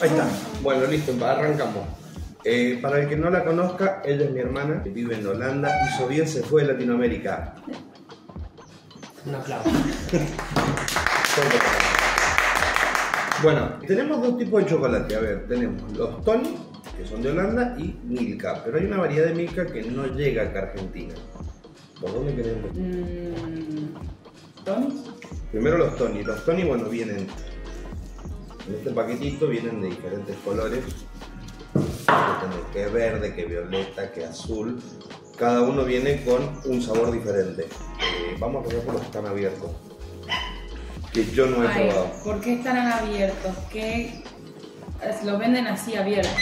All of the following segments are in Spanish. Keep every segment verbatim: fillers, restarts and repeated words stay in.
Ahí está. Bueno, listo, arrancamos. Eh, para el que no la conozca, ella es mi hermana, que vive en Holanda, hizo bien, se fue de Latinoamérica. Un aplauso. Bueno, tenemos dos tipos de chocolate. A ver, tenemos los Tony, que son de Holanda, y Milka. Pero hay una variedad de Milka que no llega acá a Argentina. ¿Por dónde queremos? Mm, ¿Tony? Primero los Tony. Los Tony, bueno, vienen en este paquetito, vienen de diferentes colores. Que verde, que violeta, que azul. Cada uno viene con un sabor diferente. Eh, vamos a ver por los que están abiertos, que yo no he Ay, probado. ¿por qué estarán abiertos? ¿Qué? Los venden así abiertos.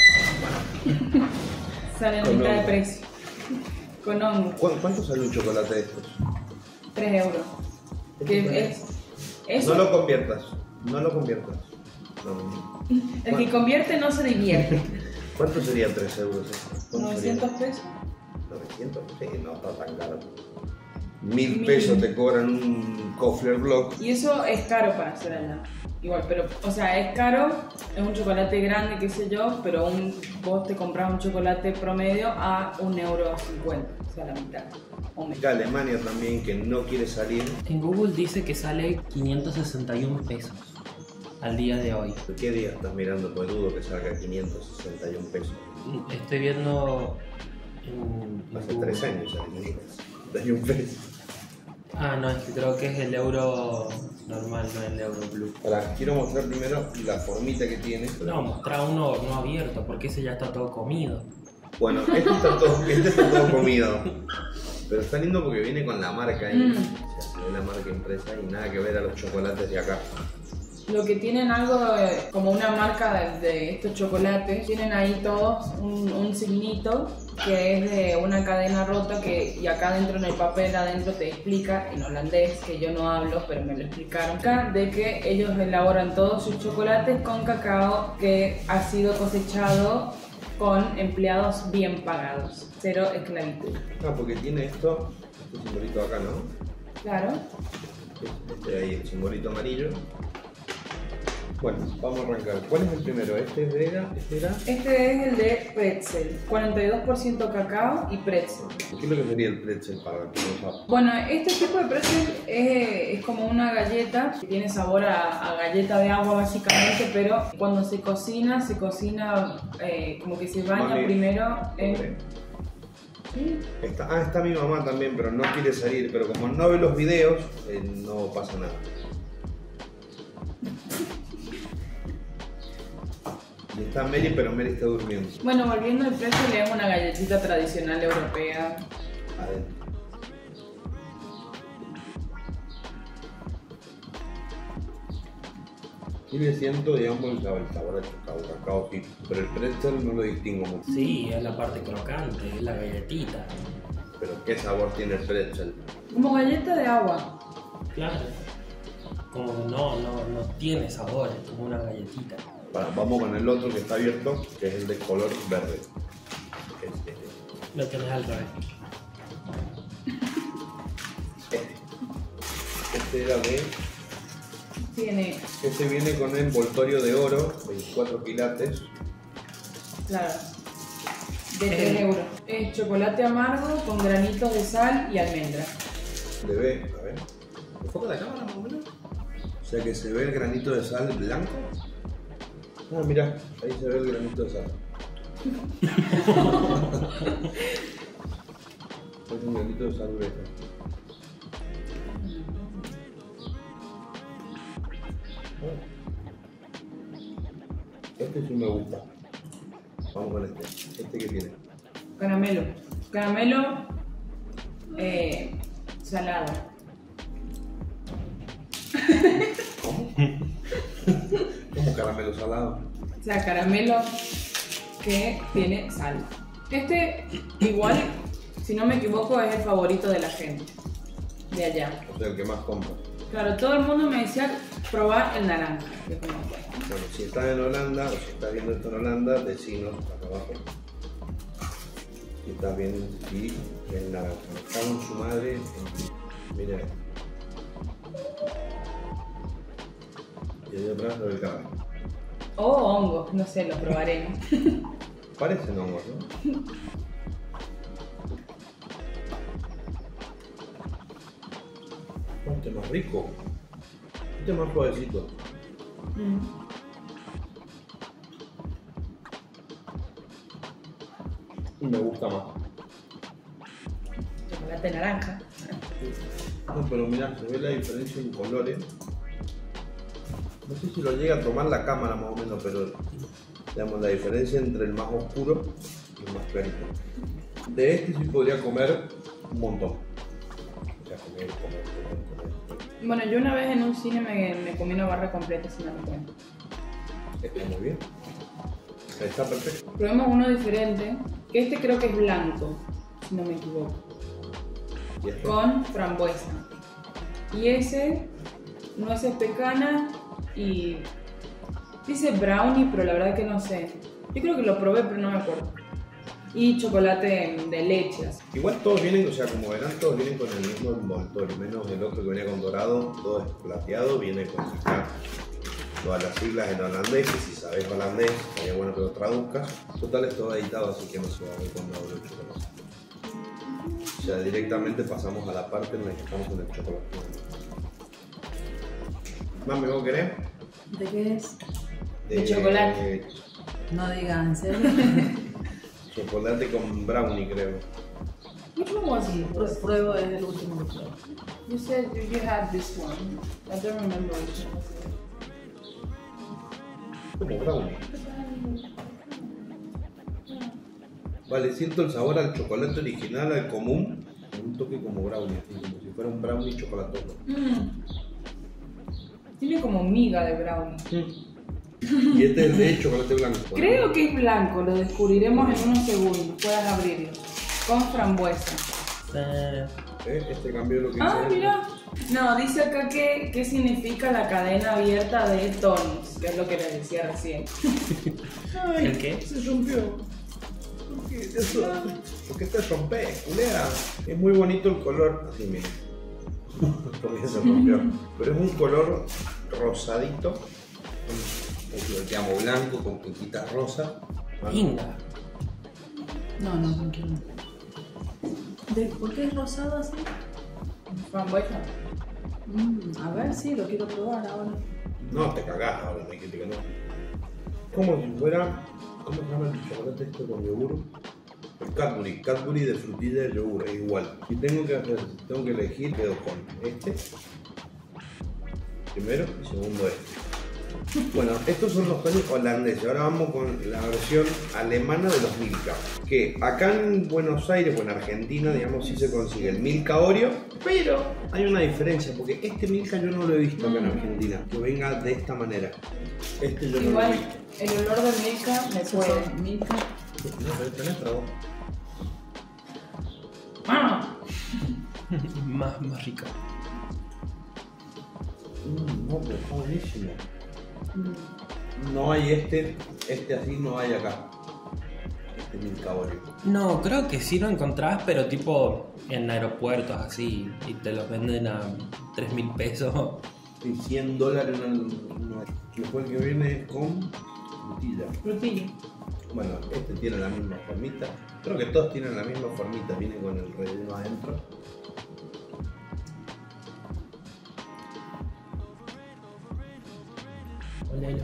Salen a Con mitad de hongo. precio. Con hongo. ¿Cu ¿Cuánto sale un chocolate de estos? tres euros. Que es, eso, No lo conviertas, no lo conviertas. No. el que convierte no se divierte. ¿Cuánto serían tres euros? ¿Cuánto ¿novecientos sería? pesos? ¿novecientos? Sí, no está tan caro. Mil pesos te cobran un Kofler Block. Y eso es caro para hacer allá. Igual, pero, o sea, es caro, es un chocolate grande, qué sé yo, pero un, vos te compras un chocolate promedio a un euro cincuenta, o sea, la mitad. O menos. Acá Alemania también, que no quiere salir. En Google dice que sale quinientos sesenta y uno pesos al día de hoy. ¿Qué día estás mirando? Pues dudo que salga quinientos sesenta y uno pesos. Estoy viendo en, Hace en tres Google. años sale quinientos sesenta y uno pesos. Ah, no, es que creo que es el euro normal, no el euro blue. Ahora, quiero mostrar primero la formita que tiene. No, mostrar uno no abierto, porque ese ya está todo comido. Bueno, este está todo, este está todo comido. Pero está lindo porque viene con la marca ahí. Mm. O sea, se ve la marca impresa y nada que ver a los chocolates de acá. Lo que tienen algo de- como una marca de, de estos chocolates, tienen ahí todos un, un signito que es de una cadena rota que, y acá adentro en el papel adentro te explica en holandés, que yo no hablo pero me lo explicaron acá, de que ellos elaboran todos sus chocolates con cacao que ha sido cosechado con empleados bien pagados, cero esclavitud. Ah, porque tiene esto, este simbolito acá, ¿no? Claro. Este de ahí, el simbolito amarillo. Bueno, vamos a arrancar. ¿Cuál es el primero? ¿Este era? ¿Este era? Este es el de pretzel, cuarenta y dos por ciento cacao y pretzel. ¿Qué es lo que sería el pretzel para el que no sabe? Bueno, este tipo de pretzel es, es como una galleta que tiene sabor a, a galleta de agua básicamente, pero cuando se cocina, se cocina eh, como que se baña Mami. primero en... Hombre. ¿Sí? Está, ah, está mi mamá también, pero no quiere salir. Pero como no ve los videos, eh, no pasa nada. Y está Mary, pero Mary está durmiendo. Bueno, volviendo al pretzel, es una galletita tradicional europea. Adentro. Sí le siento, digamos, el sabor, el sabor a cacao, cacao, sí. Pero el pretzel no lo distingo mucho. Sí, es la parte crocante, es la galletita. Pero ¿qué sabor tiene el pretzel? Como galleta de agua. Claro. Como no, no, no tiene sabor, es como una galletita. Bueno, vamos con el otro que está abierto, que es el de color verde. Este, Lo tenés al revés. este. Este era de... Tiene, Este viene con envoltorio de oro, veinticuatro quilates. claro, de tres euros. Es chocolate amargo con granitos de sal y almendra. Le ve, a ver. ¿Enfoca la cámara más o menos? O sea que se ve el granito de sal blanco. Ah, mira, ahí se ve el granito de sal. Es un granito de sal gruesa. Este sí me gusta. Vamos con este. ¿Este qué tiene? Caramelo. Caramelo eh, salado. ¿Cómo? ¿Cómo caramelo salado? O sea, caramelo que tiene sal. Este, igual, si no me equivoco, es el favorito de la gente de allá. O sea, el que más compra. Claro, todo el mundo me decía probar el naranja. Yo como, bueno. Bueno, si estás en Holanda o si estás viendo esto en Holanda, decinos acá abajo. Si estás viendo y el naranja. Está con su madre. En... Mira esto. Y ahí atrás lo del caballo. O hongos, no sé, lo probaremos. Parecen hongos, ¿no? Este es más rico. Este es más suavecito. Mm. Y me gusta más. Chocolate naranja. No, pero mirá, se ve la diferencia en colores. No sé si lo llega a tomar la cámara más o menos, pero digamos la diferencia entre el más oscuro y el más clarito. De este sí podría comer un montón. O sea, comer, comer, comer, comer. Bueno, yo una vez en un cine me, me comí una barra completa sin darme cuenta. Está muy bien. Está perfecto. Probemos uno diferente, que este creo que es blanco, si no me equivoco. ¿Y este? Con frambuesa. Y ese, nueces pecanas y dice brownie, pero la verdad que no sé. Yo creo que lo probé, pero no me acuerdo. Y chocolate de leche. Así. Igual todos vienen, o sea, como verán, todos vienen con el mismo envoltorio, menos el otro que venía con dorado, todo es plateado, viene con acá todas las siglas en holandés, y si sabes holandés, sería bueno que lo traduzcas. Total, es todo editado, así que no se va a ver cuando hablo de chocolate. O sea, directamente pasamos a la parte en la que estamos con el chocolate. Mami, ¿vos querés? ¿De qué es? De chocolate. eh, No digas, ¿en serio? chocolate con brownie, creo. Which one was it? Prue- Pruebo es el último que pruebo. You said you had this one. I don't remember which one was it. Como brownie. Vale, siento el sabor al chocolate original, al común, con un toque como brownie, así como si fuera un brownie chocolatoso. Mm. Tiene como miga de brownie. Y este es de chocolate blanco. Creo que es blanco, lo descubriremos en unos segundos. Puedes abrirlo. Con frambuesa. Eh, ¿Eh? Este cambio lo que Ah, hice. mira. No, dice acá que qué significa la cadena abierta de Tony's, que es lo que les decía recién. Ay, ¿El qué? se rompió. ¿Por qué? Eso, ¿por qué te rompé, culera? Es muy bonito el color. Así mismo. Porque se rompió. Pero es un color rosadito. Lo llamo blanco con puntitas rosas. Inga. No, no, no quiero. ¿De, ¿Por qué es rosado así? Frambuesa. Mm, a ver, sí, lo quiero probar ahora. No, te cagás ahora, me dijiste que no. Como si fuera. ¿Cómo se llama el chocolate este con yogur? El Cadbury, Cadbury de frutilla de yogur, es igual. Si tengo que hacer, si tengo que elegir, quedo con este. Primero y segundo este. Bueno, estos son los panes holandeses. Ahora vamos con la versión alemana de los Milka. Que acá en Buenos Aires o en Argentina, digamos, sí se consigue el Milka Oreo. Pero hay una diferencia, porque este Milka yo no lo he visto acá en Argentina. Que venga de esta manera. Este yo no lo he Igual, visto. el olor de Milka me Esos puede. son Milka. No, pero tenés trago. ¡Ah! más, más rica. Mm, no, pero está buenísimo. No hay este, este así no hay acá. Este Milka Oreo. No, creo que sí lo encontrás, pero tipo en aeropuertos así, y te los venden a tres mil pesos. Y cien dólares una, una. Después el que viene es con frutilla. Frutilla. Bueno, este tiene la misma formita. Creo que todos tienen la misma formita, viene con el relleno adentro. Olelo.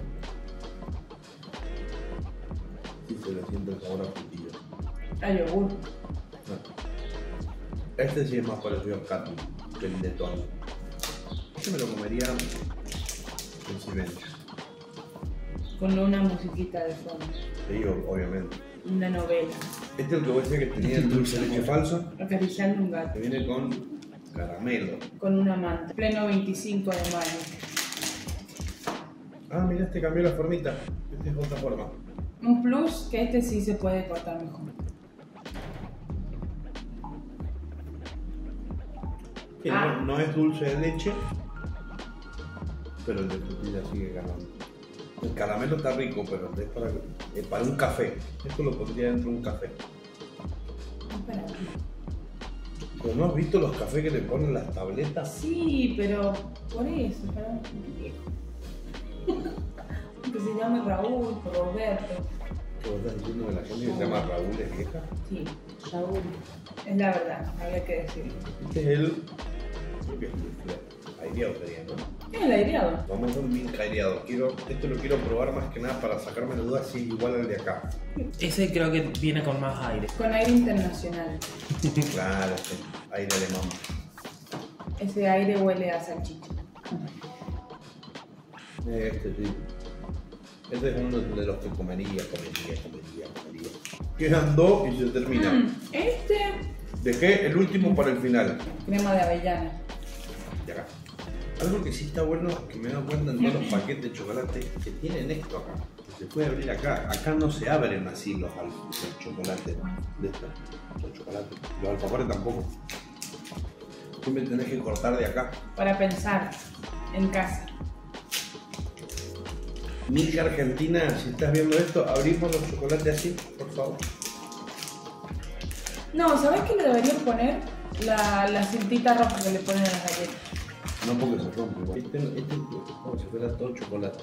Sí, se le siente el sabor a frutilla. A yogur. No. Este sí es más parecido a Cadbury que el de Tony. Este me lo comería en silencio. Con una musiquita de fondo. Sí, o- obviamente. Una novela. Este es el que voy a decir que tenía el dulce de leche falso, Acariciando un gato. que viene con caramelo. Con una manta. Pleno veinticinco de mayo. Ah, mira, este cambió la formita. Este es otra forma. Un plus que este sí se puede cortar mejor. Que Ah. no, no es dulce de leche, pero el de frutilla sigue ganando. El caramelo está rico, pero es para, es para un café. Esto lo pondría dentro de un café. Espera. ¿Pero no has visto los cafés que le ponen las tabletas? Sí, pero por eso, para un que se llame Raúl, Roberto. ¿Qué vos estás diciendo que la gente que se llama Raúl es vieja? Sí, Raúl. Es la verdad, había que decirlo. Este es el... aireado sería, ¿no? Es el aireado. Vamos a hacer un mink aireado. Quiero, esto lo quiero probar más que nada para sacarme la duda si es igual al de acá. Ese creo que viene con más aire. Con aire internacional. Claro, este aire alemán. Ese aire huele a salchicha. Este sí. Este es uno de los que comería, comería, comería, comería. Quedan dos y se termina. Mm, este, Dejé el último para el final. crema de avellana. Y acá. Algo que sí está bueno, que me he dado cuenta en todos los paquetes de chocolate, que tienen esto acá. Se puede abrir acá. Acá no se abren así los, al- los chocolates de estos. Los chocolates. Los alfajores tampoco. Tú me tenés que cortar de acá. Para pensar en casa. Milka Argentina, si estás viendo esto, abrimos los chocolates así, por favor. No, ¿sabes qué le deberían poner? La, la cintita roja que le ponen a las galletas. No porque se rompe igual. Este, este es como si fuera todo chocolate.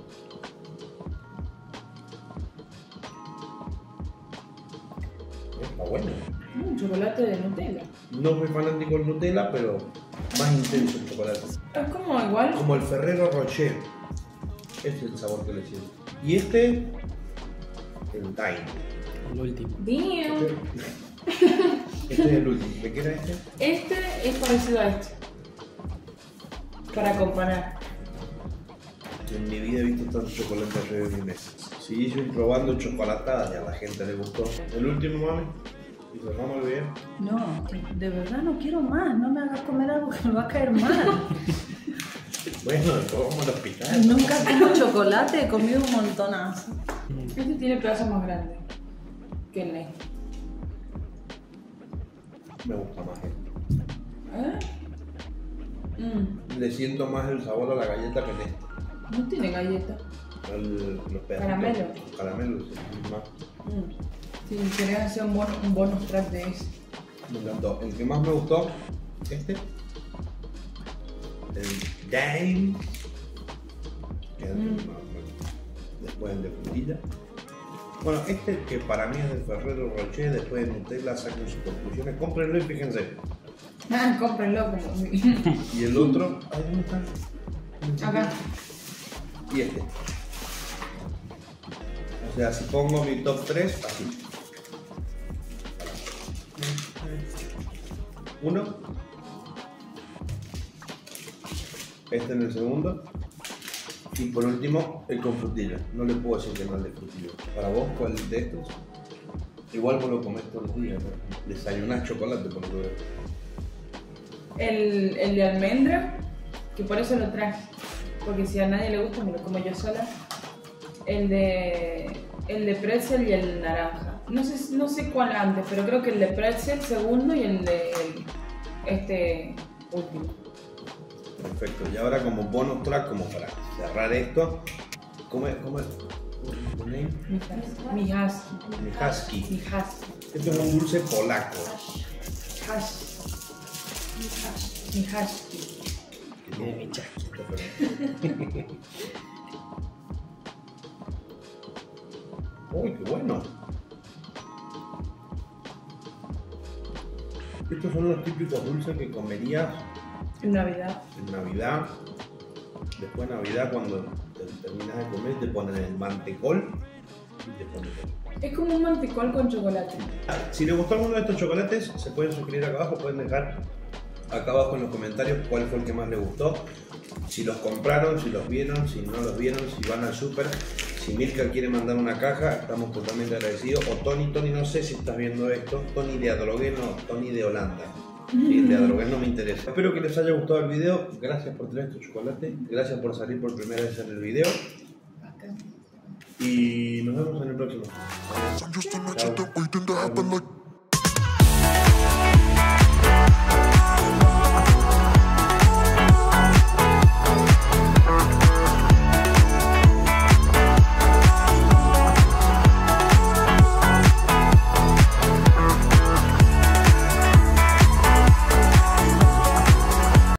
Está bueno. Un chocolate de Nutella. No soy fanático del Nutella, pero más intenso el chocolate. Es como igual. Como el Ferrero Rocher. Este es el sabor que le siento. Y este, el Dime. El último. Damn. Este es el último. ¿De qué era este? Este es parecido a este. Para comparar. En mi vida he visto tanto chocolate alrededor de mi mesa. Sí, yo probando chocolatadas y a la gente le gustó. El último, mami. Y cerramos el video. No, de verdad no quiero más. No me hagas comer algo que me va a caer mal. Bueno, después vamos al hospital. Nunca como chocolate, he comido un montonazo. Este tiene pedazos más grandes que el este. Me gusta más este. ¿Eh? Mm, Le siento más el sabor a la galleta que en este. no tiene galleta. El, los pedacitos. Caramelo. Caramelos, sí, más. Mm. Si querés hacer un, bon- un bonus track de ese. Me encantó. El que más me gustó, este. El Dime. Que es el Mm. más- después el de frutilla. Bueno, este que para mí es de Ferrero Rocher, después de Nutella, saquen sus conclusiones. Cómprenlo y fíjense. Ah, cómprenlo como. Y el otro, ahí ¿dónde está? Acá. Y este. O sea, si pongo mi top tres, así. Uno. Este en el segundo. Y por último, el con frutilla. No le puedo decir que no es de frutilla. Para vos, ¿cuál de estos? Igual vos lo comés todos los días, ¿no? Desayunás chocolate por lo que veo. El, el de almendra, que por eso lo traje. Porque si a nadie le gusta, me lo como yo sola. El de, el de pretzel y el naranja. No sé, no sé cuál antes, pero creo que el de pretzel segundo y el de este último. Perfecto. Y ahora como bonus track, como para cerrar esto, ¿cómo es? ¿Cómo es? ¿Tu name? Mijas. Mihaski. Mijas. Este es un dulce polaco. Hash. Mijaski. Que tiene mi chasquito, pero... ¡Uy, qué bueno! Estos son los típicos dulces que comerías En Navidad. en Navidad. Después de Navidad, cuando te terminas de comer, te ponen el mantecol y te ponen el... Es como un mantecol con chocolate. Si les gustó alguno de estos chocolates, se pueden suscribir acá abajo, pueden dejar acá abajo en los comentarios cuál fue el que más les gustó. Si los compraron, si los vieron, si no los vieron, si van al súper. Si Milka quiere mandar una caja, estamos totalmente agradecidos. O Tony, Tony, no sé si estás viendo esto. Tony de Adrogué, no, Tony de Holanda. Sí, el de Adrogué no me interesa. Espero que les haya gustado el video. Gracias por traer estos chocolates. Gracias por salir por primera vez en el video. Acá. Y nos vemos en el próximo. I'm just a legend Chao. that waiting to happen like